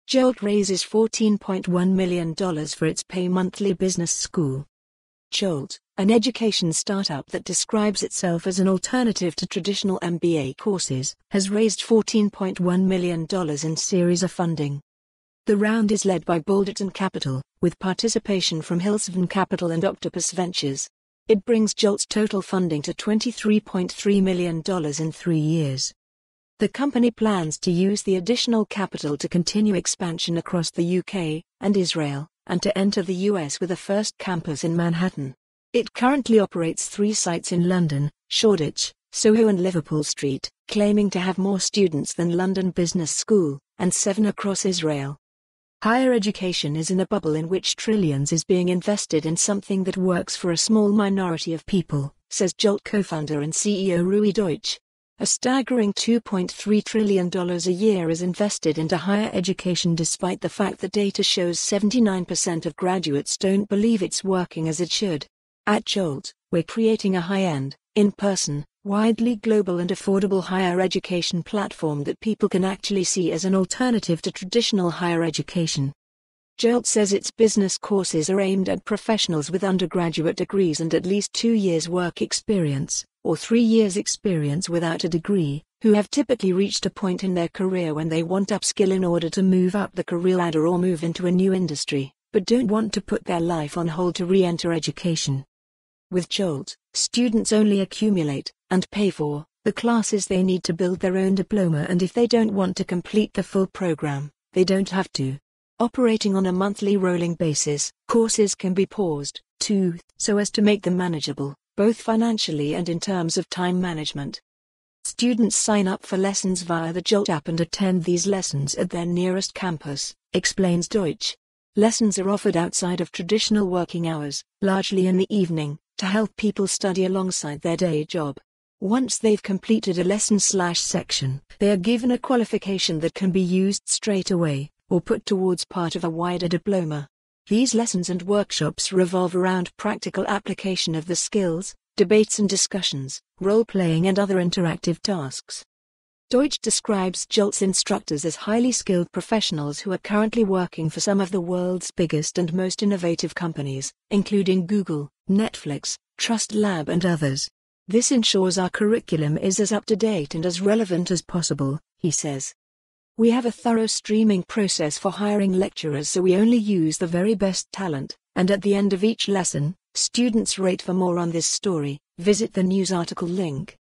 Jolt raises $14.1 million for its pay monthly business school. Jolt, an education startup that describes itself as an alternative to traditional MBA courses, has raised $14.1 million in Series A funding. The round is led by Balderton Capital, with participation from Hillsven Capital and Octopus Ventures. It brings Jolt's total funding to $23.3 million in 3 years. The company plans to use the additional capital to continue expansion across the UK and Israel, and to enter the US with a first campus in Manhattan. It currently operates 3 sites in London, Shoreditch, Soho and Liverpool Street, claiming to have more students than London Business School, and 7 across Israel. Higher education is in a bubble in which trillions is being invested in something that works for a small minority of people, says Jolt co-founder and CEO Roei Deutsch. A staggering $2.3 trillion a year is invested into higher education despite the fact that data shows 79% of graduates don't believe it's working as it should. At Jolt, we're creating a high-end, in-person, widely global and affordable higher education platform that people can actually see as an alternative to traditional higher education. Jolt says its business courses are aimed at professionals with undergraduate degrees and at least 2 years work experience, or 3 years experience without a degree, who have typically reached a point in their career when they want upskill in order to move up the career ladder or move into a new industry, but don't want to put their life on hold to re-enter education. With Jolt, students only accumulate, and pay for, the classes they need to build their own diploma, and if they don't want to complete the full program, they don't have to. Operating on a monthly rolling basis, courses can be paused, too, so as to make them manageable, both financially and in terms of time management. Students sign up for lessons via the Jolt app and attend these lessons at their nearest campus, explains Deutsch. Lessons are offered outside of traditional working hours, largely in the evening, to help people study alongside their day job. Once they've completed a lesson/section, they are given a qualification that can be used straight away, or put towards part of a wider diploma. These lessons and workshops revolve around practical application of the skills, debates and discussions, role-playing and other interactive tasks. Deutsch describes Jolt's instructors as highly skilled professionals who are currently working for some of the world's biggest and most innovative companies, including Google, Netflix, Trust Lab and others. This ensures our curriculum is as up-to-date and as relevant as possible, he says. We have a thorough streaming process for hiring lecturers, so we only use the very best talent, and at the end of each lesson, students rate for more on this story. Visit the news article link.